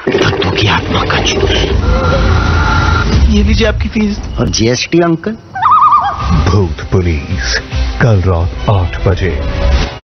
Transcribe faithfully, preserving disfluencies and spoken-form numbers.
भक्तों की आत्मा का जूस। ये लीजिए आपकी फीस। और जीएसटी अंकल। भूत पुलिस कल रात आठ बजे।